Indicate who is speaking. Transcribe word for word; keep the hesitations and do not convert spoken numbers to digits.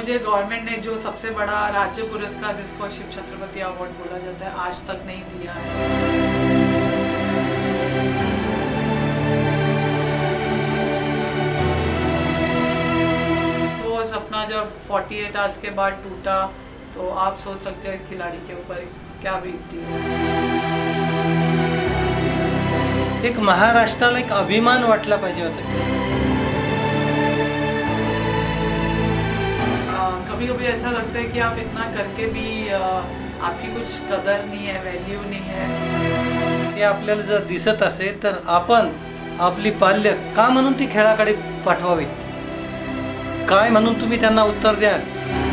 Speaker 1: मुझे गवर्नमेंट ने जो सबसे बड़ा राज्य पुरस्कार जिसको शिव छत्रपति अवार्ड बोला जाता है आज तक नहीं दिया है। वो सपना जब अड़तालीस आवर्स के बाद टूटा तो आप सोच सकते हैं खिलाड़ी के ऊपर क्या बीतती है।
Speaker 2: एक महाराष्ट्राला एक अभिमान वाटला पाहिजे होता।
Speaker 1: कभी कभी ऐसा लगता है कि आप इतना करके भी आपकी कुछ कदर नहीं है, वैल्यू नहीं है।
Speaker 2: हे आपल्याला जर दिसत असेल तर आपण आपली पाल्य का म्हणून ती खेळाकडे पाठवावी, काय म्हणून तुम्ही त्यांना उत्तर द्याल।